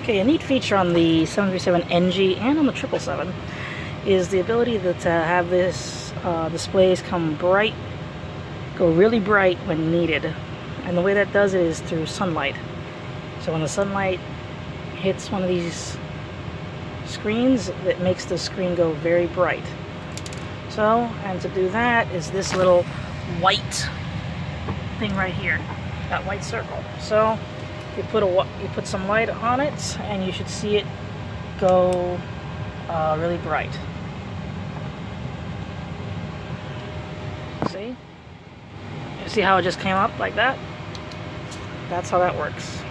Okay, a neat feature on the 737NG and on the 777 is the ability to have this displays go really bright when needed. And the way that does it is through sunlight. So when the sunlight hits one of these screens, it makes the screen go very bright. So, and to do that is this little white thing right here, that white circle. So you put some light on it, and you should see it go really bright. See? You see how it just came up like that? That's how that works.